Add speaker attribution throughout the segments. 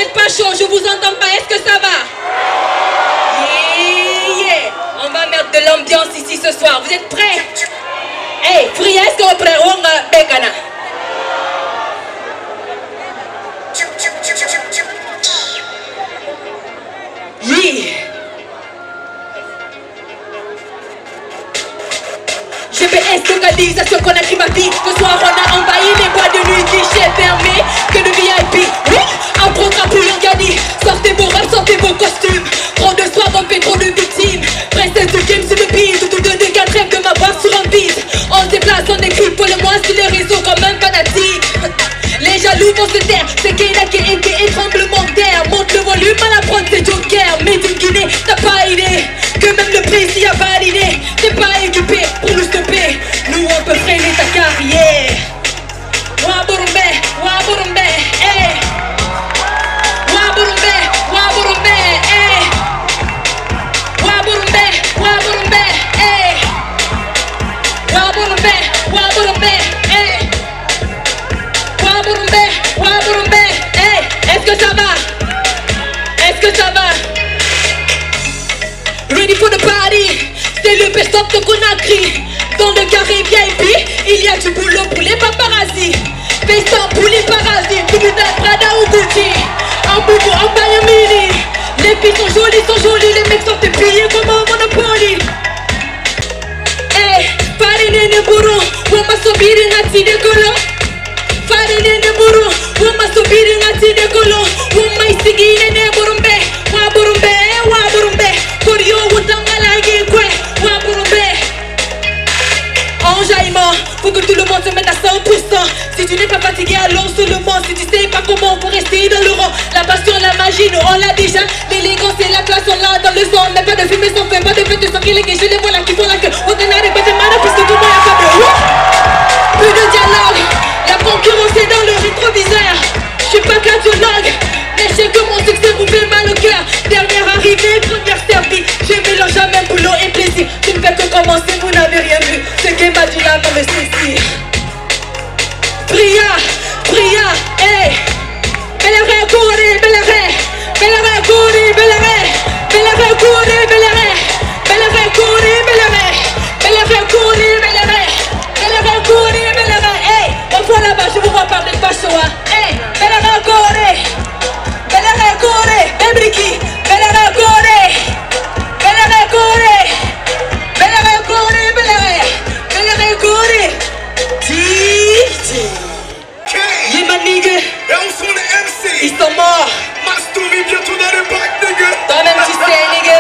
Speaker 1: êtes pas chaud, je vous entends pas, est-ce que ça va? Yeah. On va mettre de l'ambiance ici ce soir, vous êtes prêts? Hey, Fria, est-ce qu'on est prêt? On va Bekana. Yeah. GPS, localisation qu'on a pris ma vie. Ce soir on a envahi les boîtes de nuit, guichet fermé, que de VIP. Oui, un programme pour Yangani. Sortez vos rêves, sortez vos costumes. Trop de soirs, on fait trop de victimes. Princesse de game, c'est le bise. Tout de deux, quatre rêves de ma voix sur un bise. On se déplace, on écrit pour le moins sur les réseaux comme un fanatique. Les jaloux vont se taire, c'est et tremblement d'air. Monte le volume à la prod, c'est Joker. Mais d'une Guinée, t'as pas idée que même le président a validé. T'es pas équipé pour nous stopper. Nous on peut freiner ta carrière. Waburumbe, Waburumbe, eh. Waburumbe, Waburumbe, eh. Waburumbe, Waburumbe, eh. Waburumbe, Waburumbe, eh. Waburumbe, Waburumbe, eh. Est-ce que ça va? Est-ce que ça va? Ready for the party. C'est le best-of de Conakry. Dans le carré VIP, il y a du boulot pour les paparazzi. Best-of pour les parasites. Tout le monde Prada ou Gucci. En boubou, en Miami. Les filles sont jolies, les mecs sont payés comme un Monopoly. Eh, farine ne bourron, wama sobiri ngati de kolo. Farine ne bourron, wama sobiri ngati de kolo. Wama isigine ne burumbe, wa burumbe. Korio wutangala yekwe, wa burumbe. Enjaillement, faut que tout le monde se mette à 100%. Si tu n'es pas fatigué, allons seulement. Si tu sais pas comment, faut rester dans le rang. La passion, la magie, nous on l'a déjà. L'élégance et la classe, on l'a dans le sang. Mais pas de fumée sans fait, pas de fête sans qu'il je les vois là qui font la queue. On t'en pas de mal, puisque tout le monde a pas de plus de dialogue, la concurrence est dans le rétroviseur. Je suis pas cardiologue, mais je sais que mon succès vous fait mal au cœur. Dernière arrivée, première servie. Je mélange jamais boulot et plaisir. Tu ne fais que commencer, vous n'avez rien vu. Ce game a du la mauvaise saisir. Priya, hey. Belere, courez, belere. Belere, courez, belere. Belere, courez, belere. Belere, courez, belere. Belere, courez, belere. Belere, courez, belere. Hey, on voit là-bas, je vous vois parler de Bachoa. Hey, belere, courez. Belere, courez. Ebriki, belere, courez. Belere, courez. Belere, courez, belere. Belere, courez. Yeah, my nigga. Ils sont morts. Toi-même tu sais, nigga.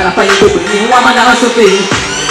Speaker 1: para pa yung bubog ni Wama na kasupi.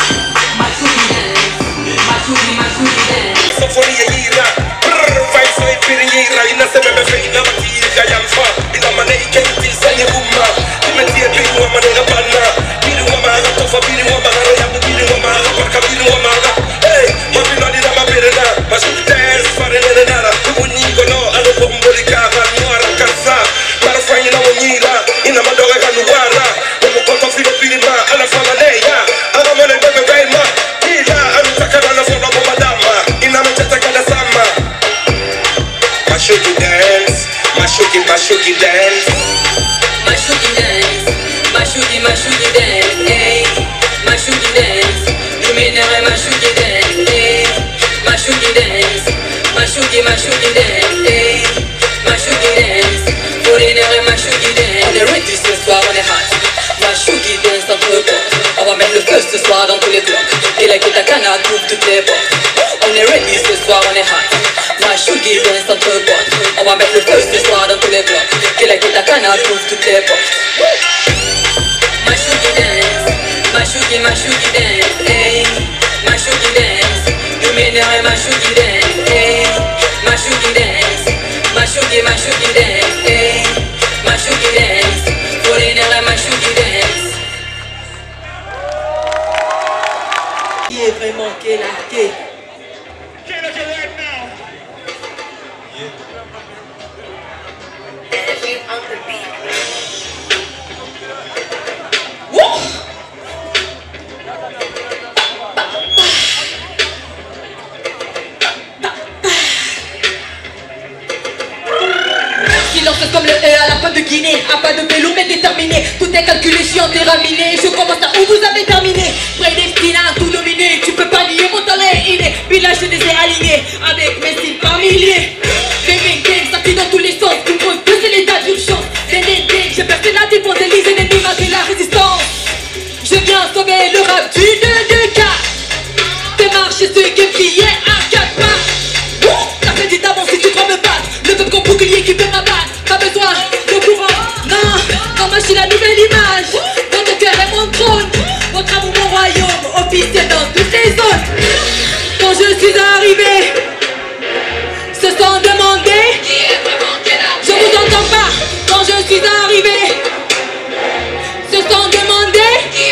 Speaker 2: Sofonia yira, vai soi pirinheira e na semana feina matilha yalfa, e na maneira que ele sai uma, e metia bem uma maneira bana, biri uma maga tofa biri uma maga ya biri uma maga para biri uma maga, hey, mapina ni na mapirena, mas o dance para nada, o nigo no alo bombori kaga nuara kansa, para faina na unira, e na madoga kanuara, como conta filho pirima, ala fala neia, ala mane bebe beima, ila alo takara na fola bomba dama, e na machata kada sama. Mashugi dance, mashugi dance.
Speaker 1: Mashugi dance, mashugi dance, hey. Mashugi dance, luminaire mashugi dance, hey. Mashugi dance, mashugi dance, hey. Mashugi dance, foreigner mashugi dance. On est ready ce soir, on est hot. Mashugi dance entre portes. On va mettre le feu ce soir dans tous les blocs. Et la Kitakana couvre toutes les portes. On est ready ce soir, on est hot. Mashugi dance entre portes. On va mettre le feu ce soir dans tous les blocs. Et la Kitakana couvre toutes les portes. Mashugi dance, mashugi dance, hey. Mashugi dance, luminaire mashugi dance, hey. Mashugi dance, mashugi dance, hey. Mashugi dance, foreigner mashugi dance. Qui est vraiment Kelake?
Speaker 2: Kelake right now.
Speaker 1: Silence comme le E à la fin de Guinée. À pas de vélo mais déterminé. Tout est calculé, chiant et raminé. Je commence à où vous avez terminé. Prédestiné à tout dominer. Tu peux pas nier mon talent inné. Village je les ai alignés avec mes cibles par milliers. Gaming game, ça tue dans tous les sens. Tout le monde peut, c'est l'état d'urgence. J'ai percé la défense des listes ennemis malgré la résistance. Je viens sauver le rap du 2-2-4. Fais marcher ce game qui est à 4 pas. T'as fait dit d'avance si tu crois me battre. Le peuple comme bouclier qui peut m'abattre. Pas besoin de courant, non moi je suis la nouvelle image. Mon cœur est mon trône. Votre amour mon royaume, officiel dans toutes les zones. Quand je suis arrivé, se sont demandé. Je vous entends pas. Quand je suis arrivé, se sont demandé.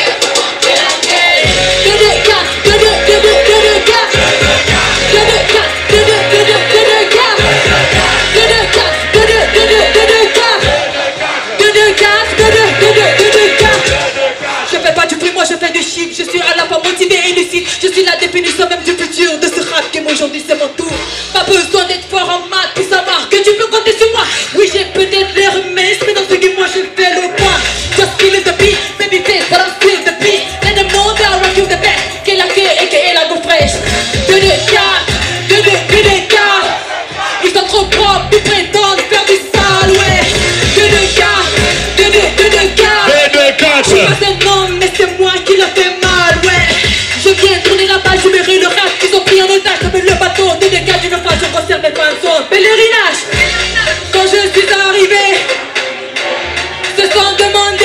Speaker 1: 2-2-4, 2-2-4, 2-2-4, 2-2-4. Je fais pas du bruit, moi je fais du chiffre. Je suis à la fois motivé et lucide. Je suis la définition même du futur de ce rap game. Aujourd'hui c'est mon tour. Pas besoin d'être fort en maths pour savoir que tu peux compter sur moi. Oui j'ai peut-être l'air mince, mais dans ce game moi je fais le point. Just feeling the beat, baby face, but I'm still the beat. Let them know that I rock you the best. Kelake aka la go fresh. 2-2-4, 2-2-4. Ils sont trop propres, ils prétendent faire du sale, ouais. 2-2-4, 2-2-4. Je suis pas un homme, mais c'est moi qui leur fait mal, ouais. Je viens tourner la page, je mérite le rap. Ils ont pris en otage comme le bateau. 2-2-4, je veux pas, je conserve mes pinceaux. Pèlerinage. Quand je suis arrivé, se sont demandé.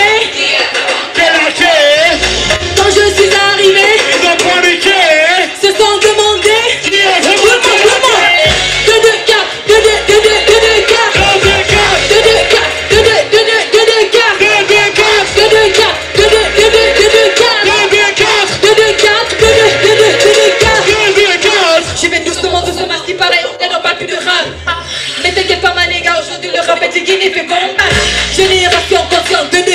Speaker 1: Quand je suis arrivé,
Speaker 2: Ils ont paniqué.
Speaker 1: se sont demandé. Tout le monde. 2-2-4, 2-2-4. 2-2-4, 2-2-4. 2-2-4, 2-2-4. 2-2-4. Je vais doucement ce qui paraît, il n'y a pas plus de rap. Mais t'inquiète pas ma nigga, aujourd'hui le rap est Guinée fait combat. Génération consciente, 2-2-4.